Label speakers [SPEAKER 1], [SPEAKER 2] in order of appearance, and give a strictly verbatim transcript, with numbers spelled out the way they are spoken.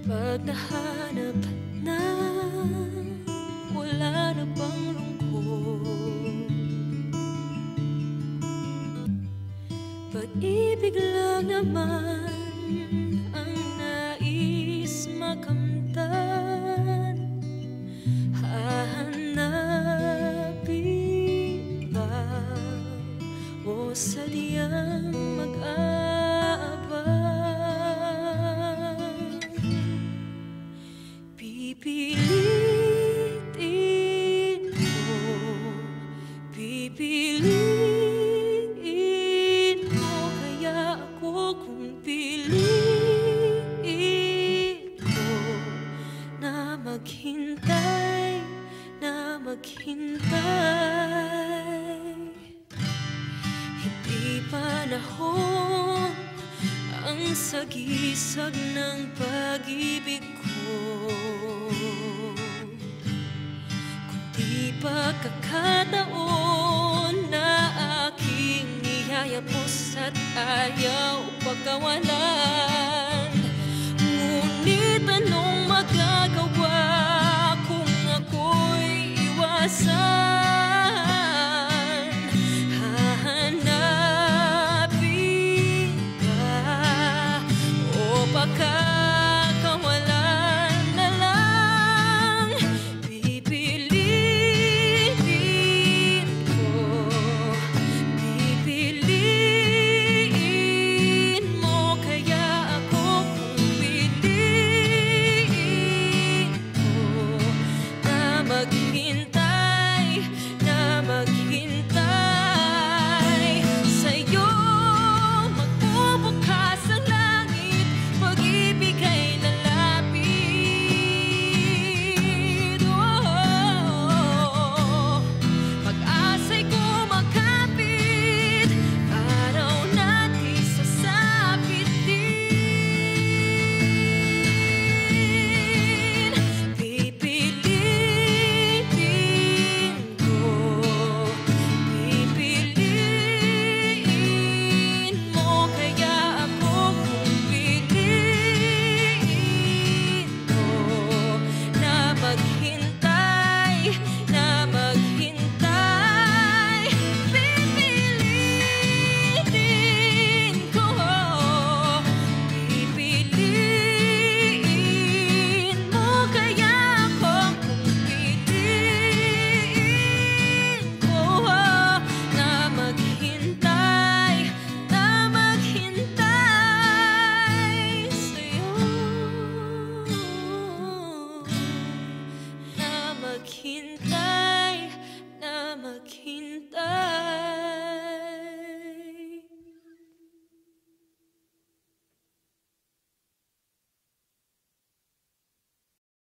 [SPEAKER 1] Pag nahanap na, wala na bang lungkot? Pag-ibig lang naman ang nais makamtan. Hahanapin ba o sadyang mag-aabang? Pipilitin mo, pipiliin mo kaya ako kung piliin mo na maghintay, na maghintay. Hindi panahon ang sagisag ng pag-ibig ko, kundi pagkakataon na aking niyayapos at ayaw pagkawalan. Ngunit anong magagawa kung ako'y iwasan? Hahanapin ka o baka